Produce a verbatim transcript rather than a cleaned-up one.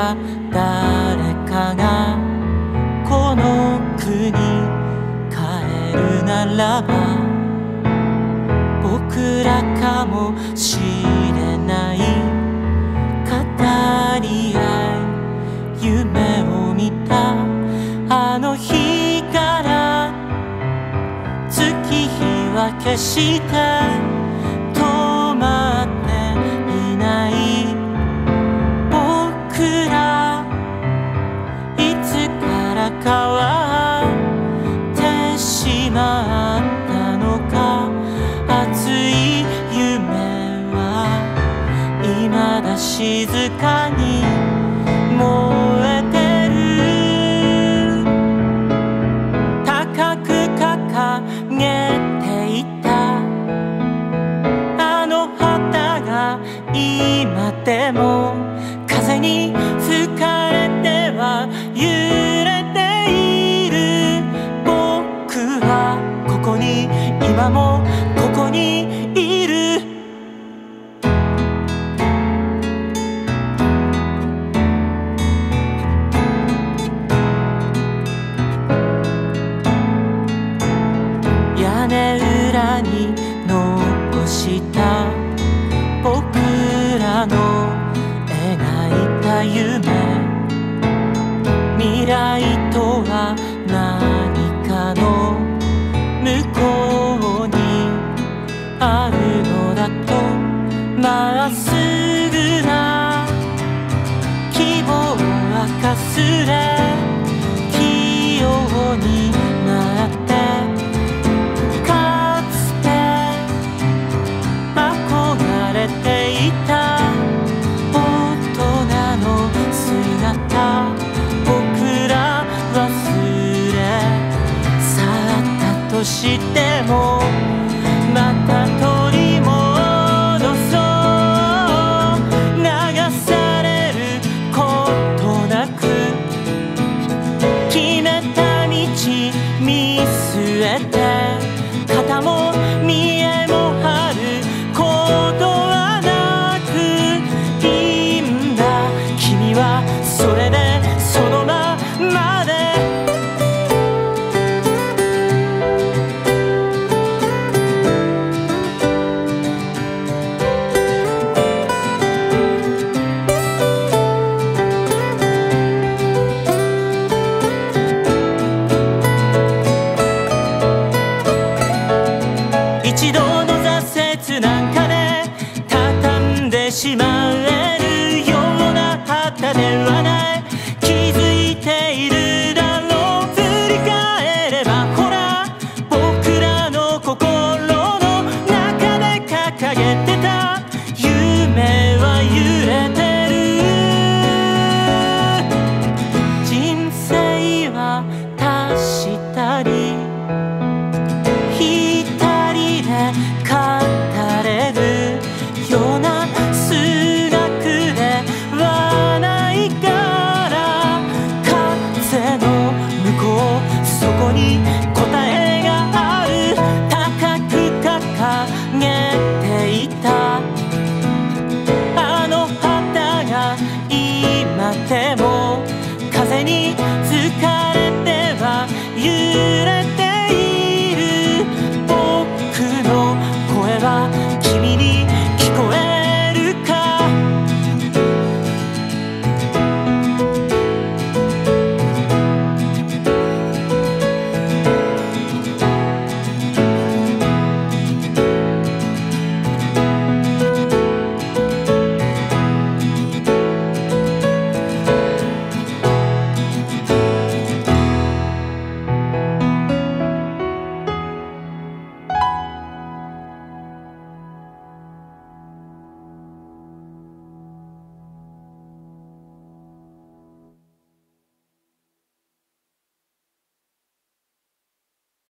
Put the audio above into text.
か誰かがこの国帰るならば、僕らかもしれない語り合い、夢を見たあの日から月日は決して止まっていない。僕らいつから変わってしまったのか。熱い夢は未だ静かに燃えてる。高く掲げていたあの旗が今でも風に吹かれては揺れている。僕はここに今もここにいる。屋根裏に残した僕らの描いた夢、未来とは何かの向こうにあるのだと。まっすぐな希望はかすれ器用になって、かつて憧れていた大人の姿、僕ら忘れ去ったとしてもまた取り戻そう。流されることなく決めた道見据えて